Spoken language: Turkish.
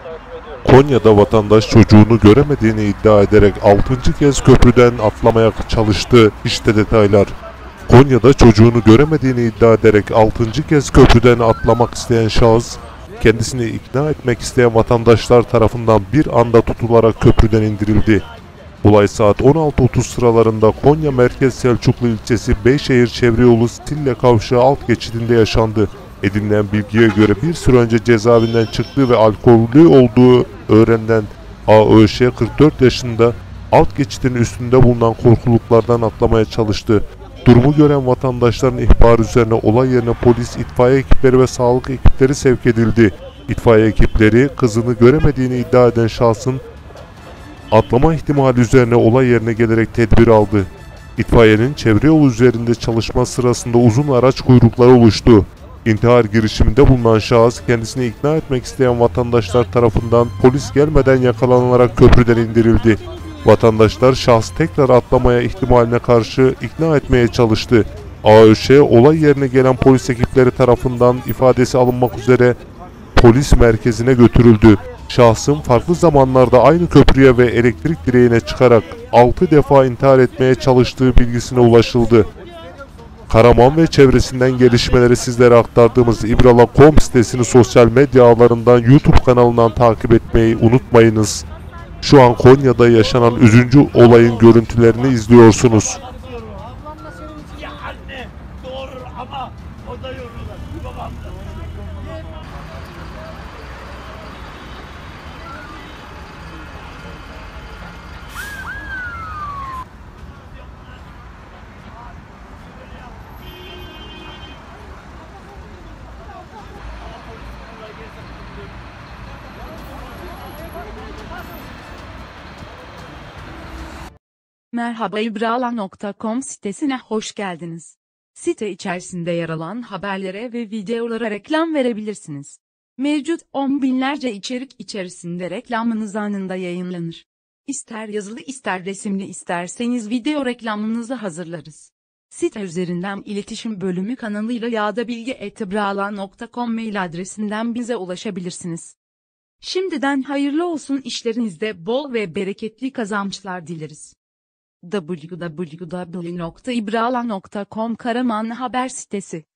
Konya'da vatandaş çocuğunu göremediğini iddia ederek 6. kez köprüden atlamaya çalıştı. İşte detaylar. Konya'da çocuğunu göremediğini iddia ederek 6. kez köprüden atlamak isteyen şahıs, kendisini ikna etmek isteyen vatandaşlar tarafından bir anda tutularak köprüden indirildi. Olay saat 16.30 sıralarında Konya Merkez Selçuklu ilçesi Beyşehir Çevreyolu Stille Kavşağı alt geçidinde yaşandı. Edinilen bilgiye göre bir süre önce cezaevinden çıktığı ve alkollü olduğu öğrenilen AÖŞ 44 yaşında alt geçidin üstünde bulunan korkuluklardan atlamaya çalıştı. Durumu gören vatandaşların ihbarı üzerine olay yerine polis, itfaiye ekipleri ve sağlık ekipleri sevk edildi. İtfaiye ekipleri kızını göremediğini iddia eden şahsın atlama ihtimali üzerine olay yerine gelerek tedbir aldı. İtfaiyenin çevre yolu üzerinde çalışma sırasında uzun araç kuyrukları oluştu. İntihar girişiminde bulunan şahıs kendisini ikna etmek isteyen vatandaşlar tarafından polis gelmeden yakalanarak köprüden indirildi. Vatandaşlar şahsı tekrar atlamaya ihtimaline karşı ikna etmeye çalıştı. AÖŞ olay yerine gelen polis ekipleri tarafından ifadesi alınmak üzere polis merkezine götürüldü. Şahsın farklı zamanlarda aynı köprüye ve elektrik direğine çıkarak 6 defa intihar etmeye çalıştığı bilgisine ulaşıldı. Karaman ve çevresinden gelişmeleri sizlere aktardığımız ibrala.com sitesini sosyal medya ağlarından, YouTube kanalından takip etmeyi unutmayınız. Şu an Konya'da yaşanan üzücü olayın görüntülerini izliyorsunuz. Ablamla senin için ya anne doğurur ama o da yorulur. Babam da. Merhaba ibrala.com sitesine hoş geldiniz. Site içerisinde yer alan haberlere ve videolara reklam verebilirsiniz. Mevcut 10 binlerce içerik içerisinde reklamınız anında yayınlanır. İster yazılı ister resimli isterseniz video reklamınızı hazırlarız. Site üzerinden iletişim bölümü kanalıyla ya da bilgi@ibrala.com mail adresinden bize ulaşabilirsiniz. Şimdiden hayırlı olsun, işlerinizde bol ve bereketli kazançlar dileriz. www.ibrala.com Karaman Haber Sitesi